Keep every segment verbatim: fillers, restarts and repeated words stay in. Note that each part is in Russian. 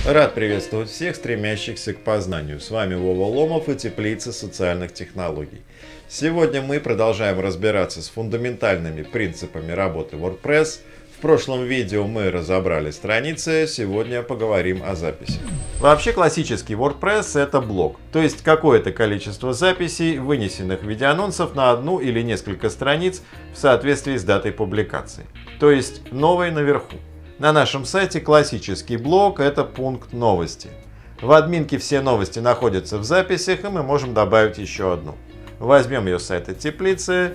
Рад приветствовать всех, стремящихся к познанию. С вами Вова Ломов и Теплица социальных технологий. Сегодня мы продолжаем разбираться с фундаментальными принципами работы WordPress. В прошлом видео мы разобрали страницы, сегодня поговорим о записи. Вообще классический WordPress — это блок, то есть какое-то количество записей, вынесенных в виде анонсов на одну или несколько страниц в соответствии с датой публикации, то есть новой наверху. На нашем сайте классический блок — это пункт новости. В админке все новости находятся в записях, и мы можем добавить еще одну. Возьмем ее с сайта Теплицы,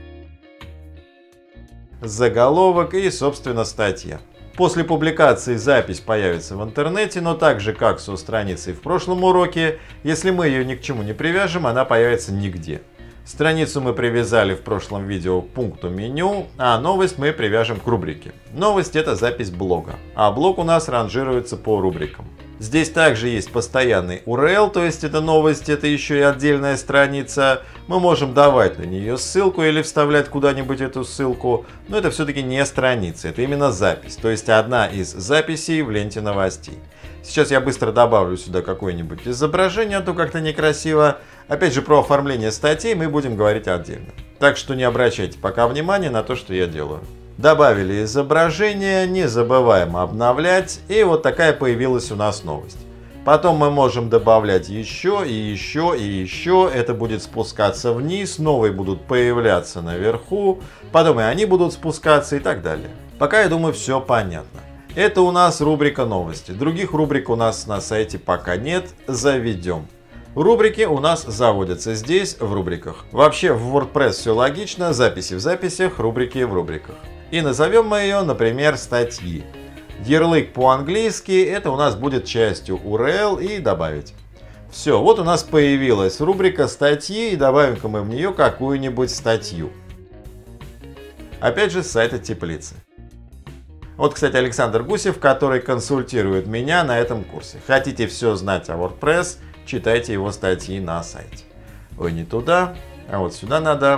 заголовок и, собственно, статья. После публикации запись появится в интернете, но так же, как со страницей в прошлом уроке, если мы ее ни к чему не привяжем, она появится нигде. Страницу мы привязали в прошлом видео к пункту меню, а новость мы привяжем к рубрике. Новость — это запись блога, а блог у нас ранжируется по рубрикам. Здесь также есть постоянный ю ар эл, то есть это новость, это еще и отдельная страница. Мы можем давать на нее ссылку или вставлять куда-нибудь эту ссылку, но это все-таки не страница, это именно запись, то есть одна из записей в ленте новостей. Сейчас я быстро добавлю сюда какое-нибудь изображение, а то как-то некрасиво. Опять же, про оформление статей мы будем говорить отдельно. Так что не обращайте пока внимания на то, что я делаю. Добавили изображение, не забываем обновлять, и вот такая появилась у нас новость. Потом мы можем добавлять еще и еще и еще, это будет спускаться вниз, новые будут появляться наверху, потом и они будут спускаться и так далее. Пока, я думаю, все понятно. Это у нас рубрика новости. Других рубрик у нас на сайте пока нет. Заведем. Рубрики у нас заводятся здесь, в рубриках. Вообще в WordPress все логично. Записи в записях, рубрики в рубриках. И назовем мы ее, например, статьи. Ярлык по-английски — это у нас будет частью ю ар эл и добавить. Все, вот у нас появилась рубрика статьи, и добавим-ка мы в нее какую-нибудь статью. Опять же с сайта Теплицы. Вот, кстати, Александр Гусев, который консультирует меня на этом курсе. Хотите все знать о WordPress, читайте его статьи на сайте. Ой, не туда, а вот сюда надо,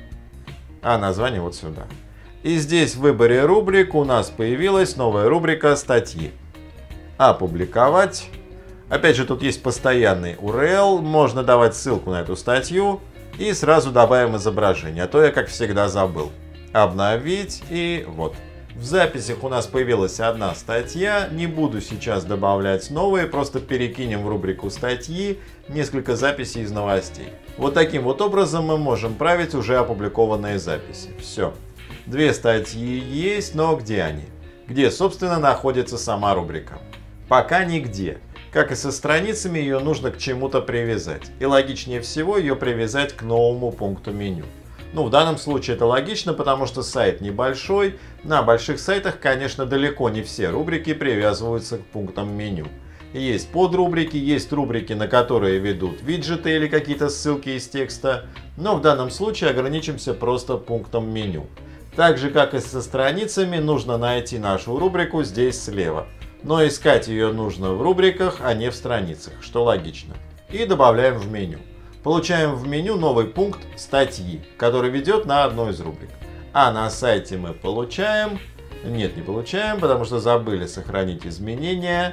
а название вот сюда. И здесь в выборе рубрик у нас появилась новая рубрика «Статьи». Опубликовать. Опять же, тут есть постоянный ю ар эл, можно давать ссылку на эту статью и сразу добавим изображение, а то я, как всегда, забыл. Обновить и вот. В записях у нас появилась одна статья, не буду сейчас добавлять новые, просто перекинем в рубрику статьи несколько записей из новостей. Вот таким вот образом мы можем править уже опубликованные записи. Все. Две статьи есть, но где они? Где, собственно, находится сама рубрика? Пока нигде. Как и со страницами, ее нужно к чему-то привязать. И логичнее всего ее привязать к новому пункту меню. Ну, в данном случае это логично, потому что сайт небольшой. На больших сайтах, конечно, далеко не все рубрики привязываются к пунктам меню. Есть подрубрики, есть рубрики, на которые ведут виджеты или какие-то ссылки из текста. Но в данном случае ограничимся просто пунктом меню. Так же, как и со страницами, нужно найти нашу рубрику здесь слева. Но искать ее нужно в рубриках, а не в страницах, что логично. И добавляем в меню. Получаем в меню новый пункт «Статьи», который ведет на одну из рубрик. А на сайте мы получаем... Нет, не получаем, потому что забыли сохранить изменения.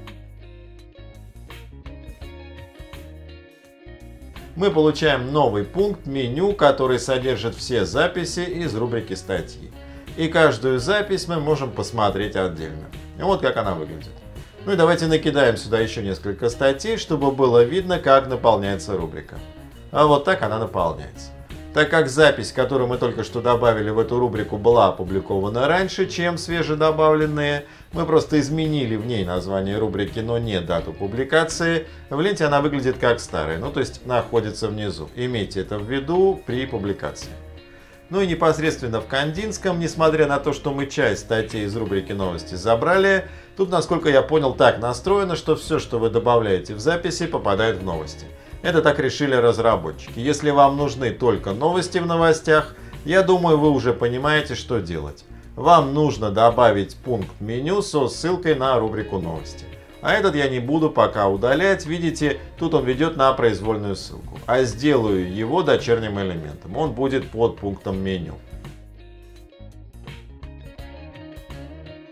Мы получаем новый пункт «Меню», который содержит все записи из рубрики «Статьи». И каждую запись мы можем посмотреть отдельно. Вот как она выглядит. Ну и давайте накидаем сюда еще несколько статей, чтобы было видно, как наполняется рубрика. А вот так она наполняется. Так как запись, которую мы только что добавили в эту рубрику, была опубликована раньше, чем свежедобавленные, мы просто изменили в ней название рубрики, но не дату публикации. В ленте она выглядит как старая, ну то есть находится внизу. Имейте это в виду при публикации. Ну и непосредственно в Кандинском, несмотря на то, что мы часть статей из рубрики новости забрали, тут, насколько я понял, так настроено, что все, что вы добавляете в записи, попадает в новости. Это так решили разработчики. Если вам нужны только новости в новостях, я думаю, вы уже понимаете, что делать. Вам нужно добавить пункт меню со ссылкой на рубрику новости. А этот я не буду пока удалять. Видите, тут он ведет на произвольную ссылку. А сделаю его дочерним элементом. Он будет под пунктом меню.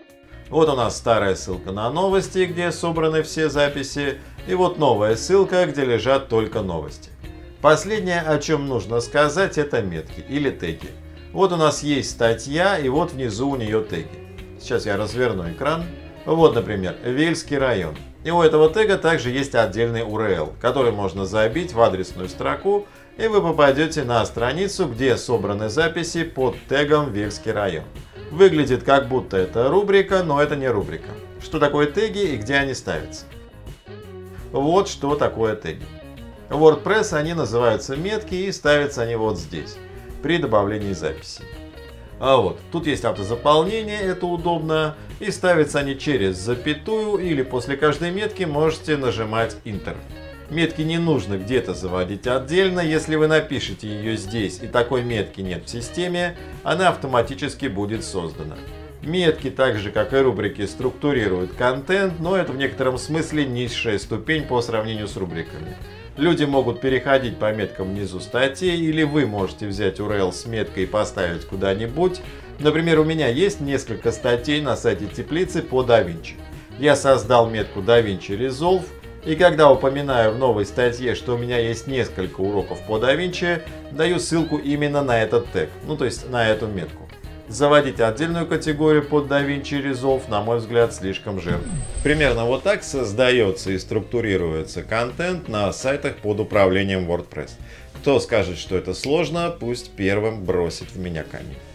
Вот у нас старая ссылка на новости, где собраны все записи, и вот новая ссылка, где лежат только новости. Последнее, о чем нужно сказать, это метки или теги. Вот у нас есть статья, и вот внизу у нее теги. Сейчас я разверну экран. Вот, например, Вельский район. И у этого тега также есть отдельный ю ар эл, который можно забить в адресную строку, и вы попадете на страницу, где собраны записи под тегом Вельский район. Выглядит как будто это рубрика, но это не рубрика. Что такое теги и где они ставятся? Вот что такое теги. В WordPress они называются метки и ставятся они вот здесь, при добавлении записи. А вот, тут есть автозаполнение, это удобно, и ставятся они через запятую или после каждой метки можете нажимать Enter. Метки не нужно где-то заводить отдельно, если вы напишете ее здесь и такой метки нет в системе, она автоматически будет создана. Метки, так же как и рубрики, структурируют контент, но это в некотором смысле низшая ступень по сравнению с рубриками. Люди могут переходить по меткам внизу статьи, или вы можете взять ю ар эл с меткой и поставить куда-нибудь. Например, у меня есть несколько статей на сайте теплицы по DaVinci. Я создал метку DaVinci Resolve, и когда упоминаю в новой статье, что у меня есть несколько уроков по DaVinci, даю ссылку именно на этот тег, ну то есть на эту метку. Заводить отдельную категорию под DaVinci Resolve, на мой взгляд, слишком жирно. Примерно вот так создается и структурируется контент на сайтах под управлением WordPress. Кто скажет, что это сложно, пусть первым бросит в меня камень.